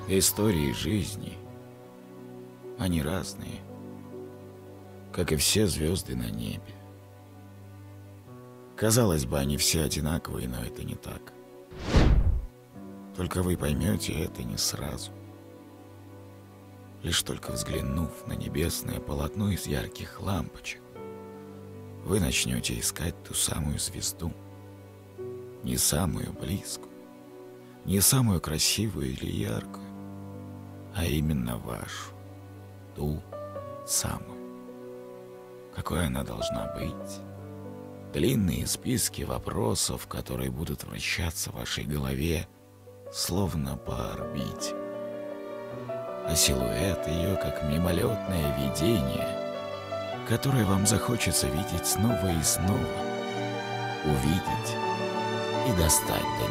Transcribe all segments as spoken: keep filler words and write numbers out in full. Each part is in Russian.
Истории жизни, они разные, как и все звезды на небе. Казалось бы, они все одинаковые, но это не так. Только вы поймете это не сразу. Лишь только взглянув на небесное полотно из ярких лампочек, вы начнете искать ту самую звезду. Не самую близкую, не самую красивую или яркую, а именно вашу, ту самую. Какой она должна быть? Длинные списки вопросов, которые будут вращаться в вашей голове, словно по орбите. А силуэт ее, как мимолетное видение, которое вам захочется видеть снова и снова, увидеть и достать до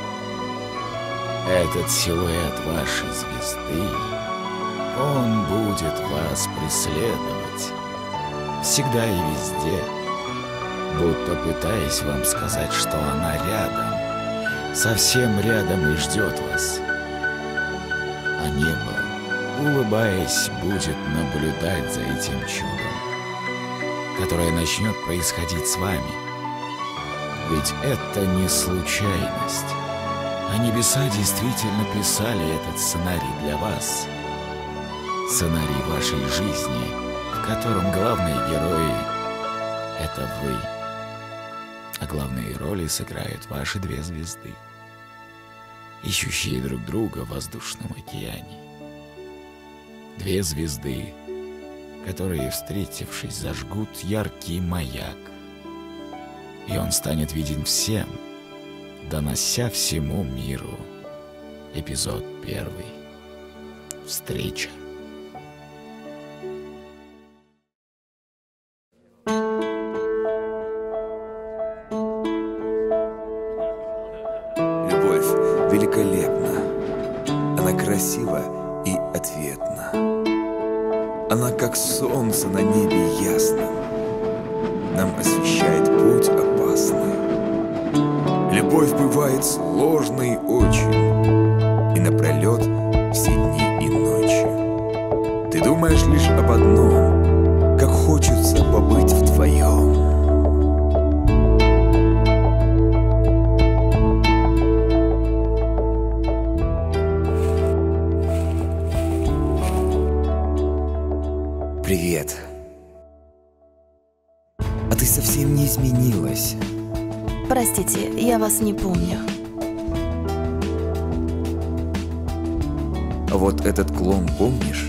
нее. Этот силуэт вашей звезды, он будет вас преследовать всегда и везде, будто пытаясь вам сказать, что она рядом, совсем рядом и ждет вас. А небо, улыбаясь, будет наблюдать за этим чудом, которое начнет происходить с вами. Ведь это не случайность, а небеса действительно писали этот сценарий для вас. Сценарий вашей жизни, в котором главные герои — это вы. А главные роли сыграют ваши две звезды, ищущие друг друга в воздушном океане. Две звезды, которые, встретившись, зажгут яркий маяк, и он станет виден всем, донося всему миру. Эпизод первый. Встреча. Великолепна, она красива и ответна. Она как солнце на небе ясном, нам освещает путь опасный. Любовь бывает сложной очень, и напролет все дни и ночи. Ты думаешь лишь об одном, как хочется побыть вдвоем. Привет. А ты совсем не изменилась. Простите, я вас не помню. А вот этот клон помнишь?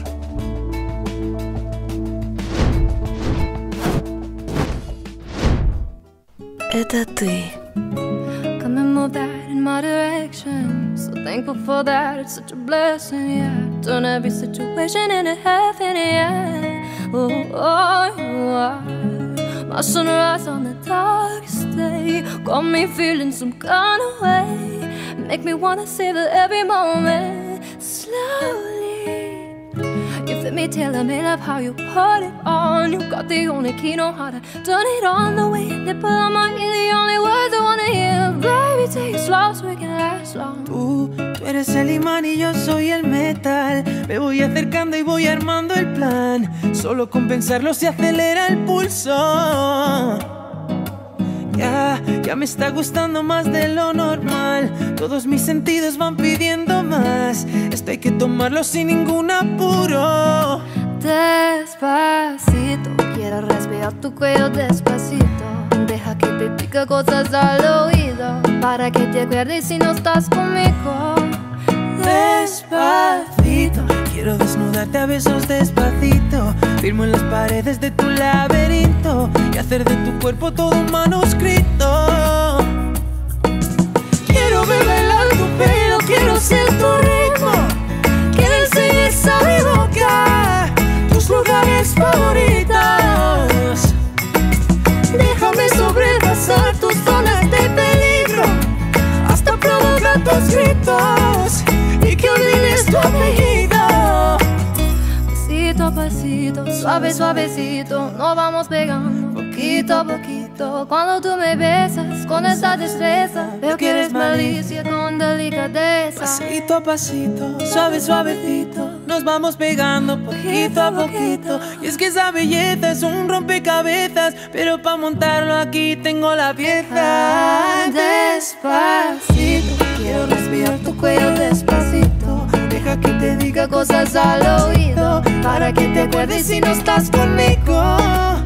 Это ты. Come and move that in my direction. So thankful for that, it's such a blessing, yeah. Turn every situation into heaven, yeah. Oh, oh, you are my sunrise on the darkest day. Got me feeling some kind of way. Make me wanna savor every moment slowly. You fit me, tailor me, love how you put it on. You got the only key, know how to turn it on. The way you nipple on my ear, the only words I wanna hear. Baby, take it slow so we can last long. Tú, tú eres el imán y yo soy el metal. Me voy acercando y voy armando el plan. Solo con pensarlo se acelera el pulso. Ya, ya me está gustando más de lo normal. Todos mis sentidos van pidiendo más. Esto hay que tomarlo sin ningún apuro. Despacito, quiero respirar tu cuello despacito. Deja que te diga cosas al oído, para que te acuerdes si no estás conmigo. Despacito, quiero desnudarte a besos despacito. Firmo en las paredes de tu laberinto y hacer de tu cuerpo todo un manuscrito. Quiero ver bailar tu pelo, quiero ser tu ritmo. Que me enseñes a mi boca tus lugares favoritos. Déjame sobrepasar tus zonas de peligro, hasta provocar tus gritos y que olvides tu apellido. Pasito a pasito, suave, suavecito, nos vamos pegando poquito a poquito. Cuando tú me besas con esa destreza, veo que eres malicia con delicadeza. Pasito a pasito, suave, suavecito, nos vamos pegando poquito a poquito. Y es que esa belleza es un rompecabezas, pero para montarlo aquí tengo la pieza. Despacito, quiero respirar tu cuello despacito. Deja que te diga cosas al oído, para que te acuerdes si no estás conmigo.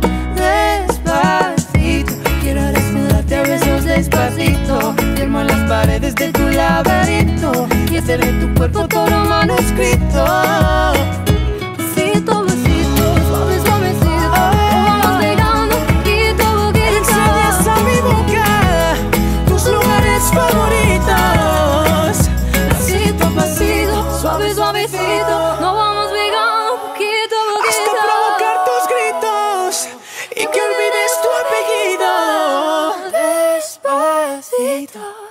Despacito, quiero desnudarte a besos despacito. Firmo las paredes de tu laberinto y hacer de tu cuerpo todo manuscrito. Besito, besito, suave, suavecito, nos vamos pegando poquito a poquito. Enseñas a mi boca tus lugares favoritos. Pasito a pasito, suave, suavecito, nos vamos pegando poquito a poquito. Hasta provocar tus gritos y que olvides tu apellido. Despacito.